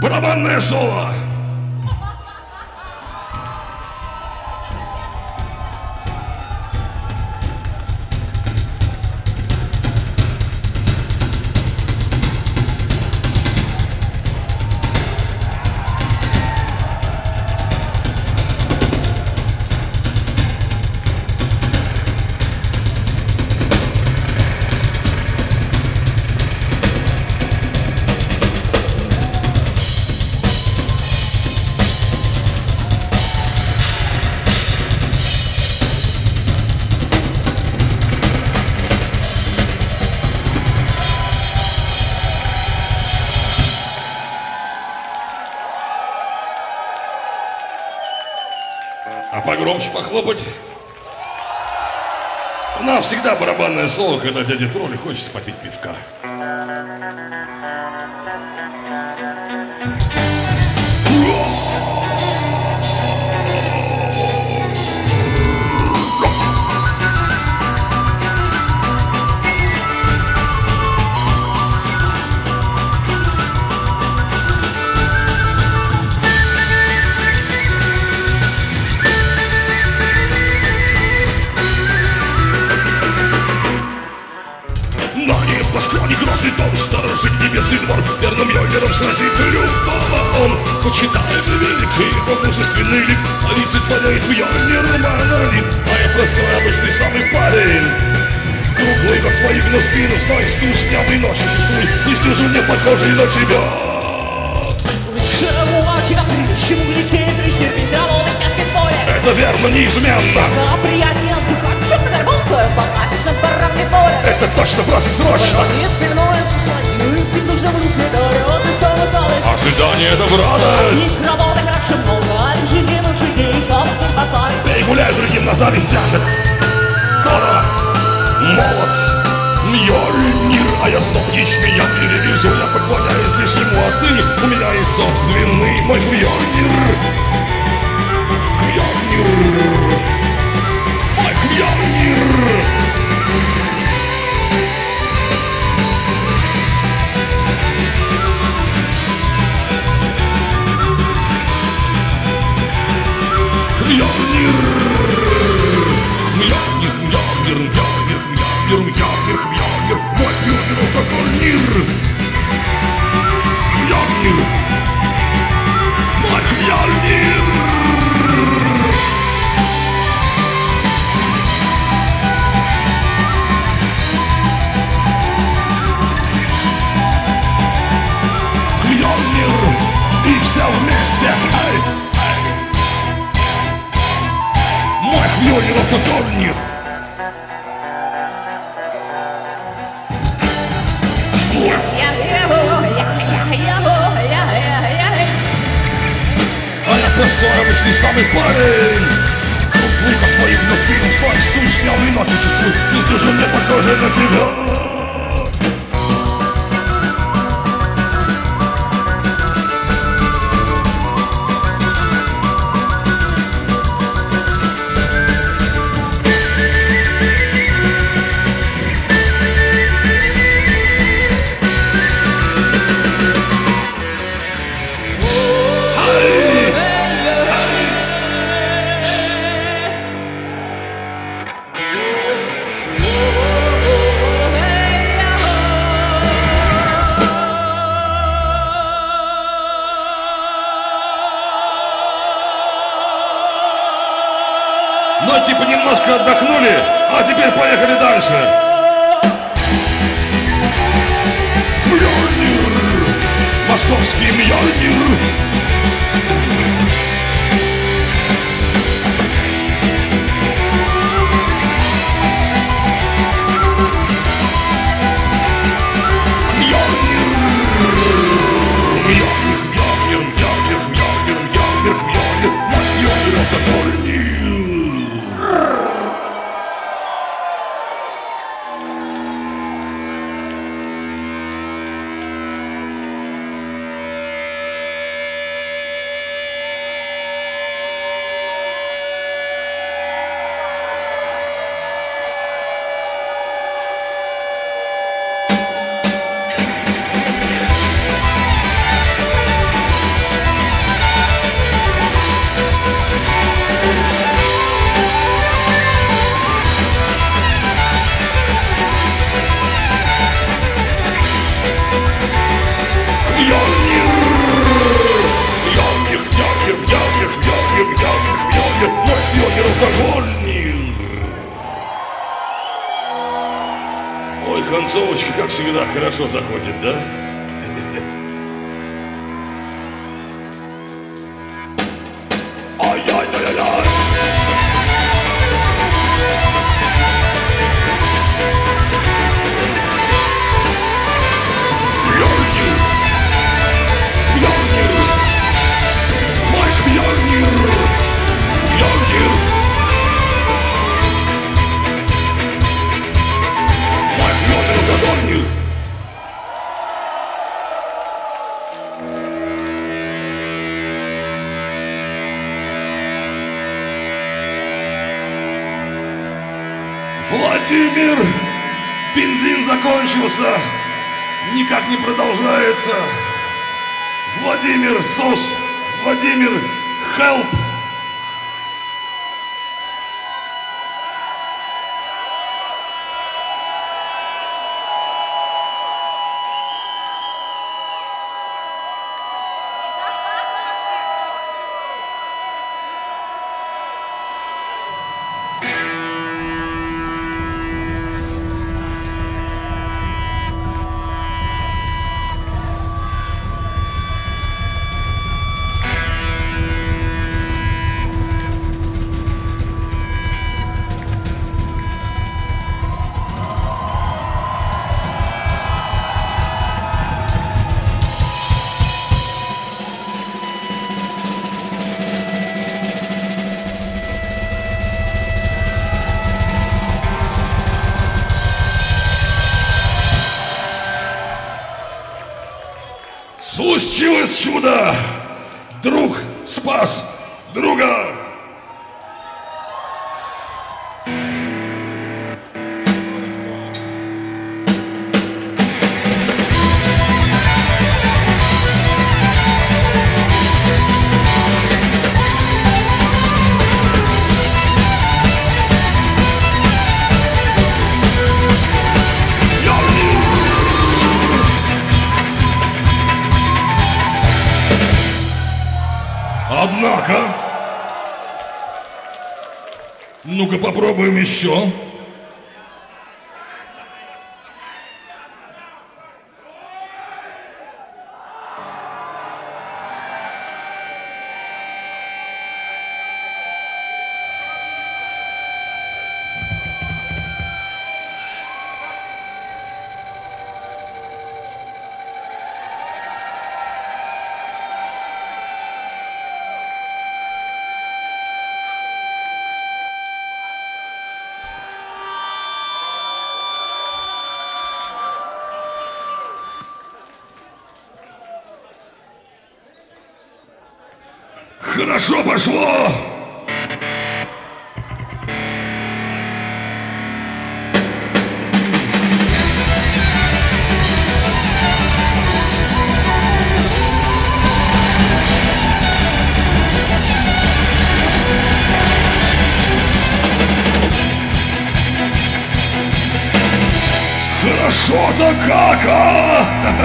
Барабанное соло. А погромче похлопать. У нас всегда барабанное соло, когда дяде Троллю хочется попить пивка. На склоне грозный дом, сторожит небесный двор, верным йогером сразит любого он. Почитает великий и мужественный лик, а лице творяет в Йорнир монолит. А я простой обычный самый парень, круглый год своих на спину, знай, стужнявый ночи чувствуй, не стужу не похожий на тебя. Чему мальчика чему лететь, лишь терпеть, работать в тяжком поле. Это верно не из мяса. Но приятнее отдыхать, черт нагорбался в фанатичном барабне поле. Это точно, брось и срочно. Нет, пивное со своим, мысли нужно будет следовать, и снова осталось. Ожидание — это в радость. Их работы хорошо много, лишь резинок жидей, чтобы не послали. Пей, гуляй, другим на зависть тяжет. Тора, молод, Мьёльнир, а я сноп ячменя перевяжу. Я поклоняюсь лишь ему отныне, у меня есть собственный мой Мьёльнир. Мьёльнир, мой Мьёльнир. Мьёльнир, Мьёльнир, Мьёльнир, Мьёльнир, Мьёльнир, Мьёльнир, Мьёльнир, мой Мьёльнир, это Мьёльнир. Мьёльнир, мой Мьёльнир. Мьёльнир, и все вместе, эй, эй. Мой Мьёльнир, это Мьёльнир. А я простой обычный самый парень, круглый по своим на спину, свой стужнявый ночи чувствую, не стужу мне похожий на тебя. Ну, типа, немножко отдохнули, а теперь поехали дальше. Мьёльнир, московский Мьёльнир. концовочка, как всегда, хорошо заходит, да? Ай-яй-яй-яй-яй! Владимир, бензин закончился, никак не продолжается. Владимир, СОС, Владимир, help. Случилось чудо! Друг спас друга! Однако, ну-ка попробуем еще. Хорошо пошло! Хорошо-то как, а?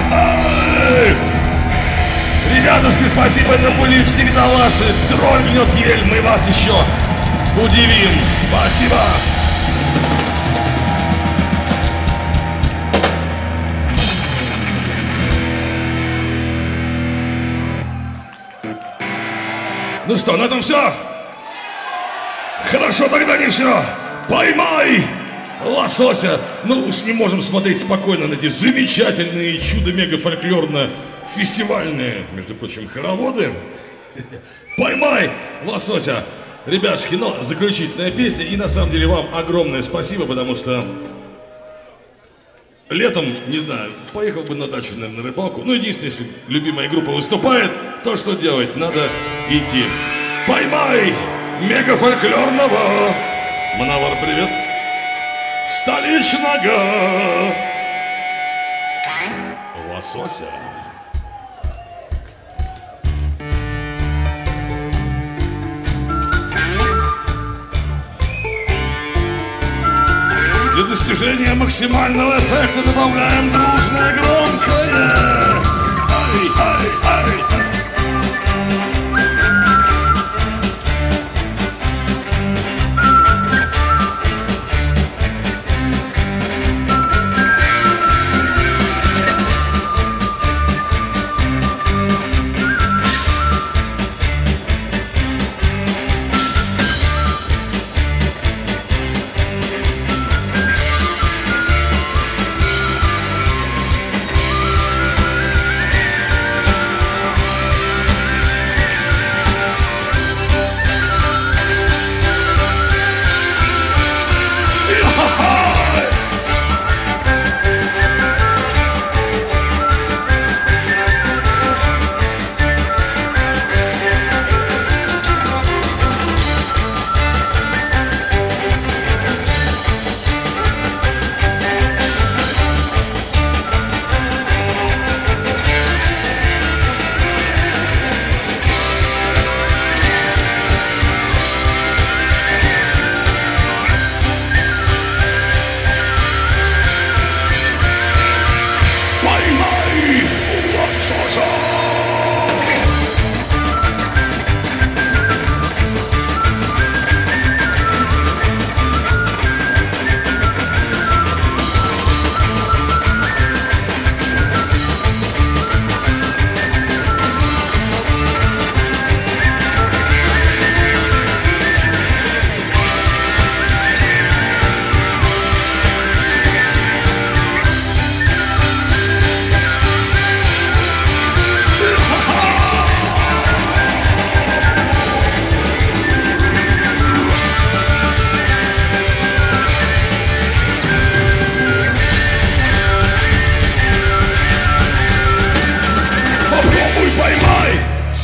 Ребятушки, спасибо, это были всегда ваши. Тролль гнет ель, мы вас еще удивим. Спасибо. Ну что, на этом все? Хорошо, тогда не все. Поймай лосося. Ну уж не можем смотреть спокойно на эти замечательные чудо-мега-фольклорно-фестивальные, между прочим, хороводы. Поймай лосося. Ребятушки, ну, заключительная песня. И на самом деле вам огромное спасибо, потому что летом, не знаю, поехал бы на дачу, наверное, на рыбалку. Ну, единственное, если любимая группа выступает, то что делать? Надо идти. Поймай мегафольклорного. Мановар, привет. Столичного лосося. Для достижения максимального эффекта добавляем дружное громкое. Ай, ай, ай, ай.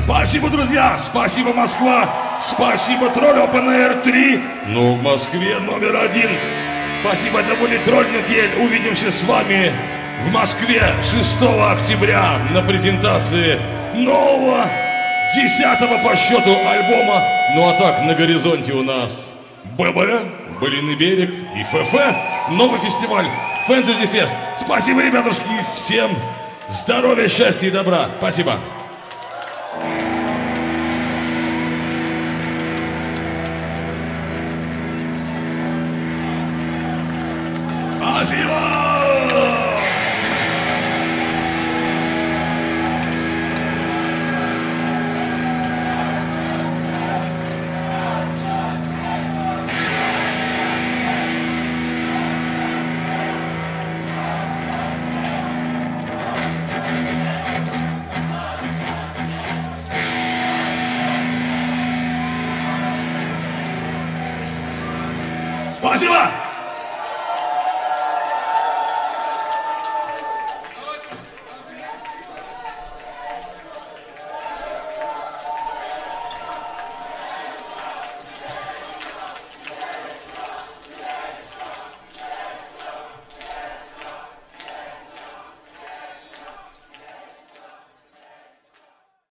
Спасибо, друзья! Спасибо, Москва! Спасибо, Тролль Open Air 3! Ну, в Москве номер 1! Спасибо, это были Тролль Нетель. Увидимся с вами в Москве 6 октября на презентации нового 10-го по счету альбома. Ну а так, на горизонте у нас ББ, Былиный берег и ФФ. Новый фестиваль Фэнтези Фест. Спасибо, ребятушки, и всем здоровья, счастья и добра. Спасибо. Спасибо! Спасибо!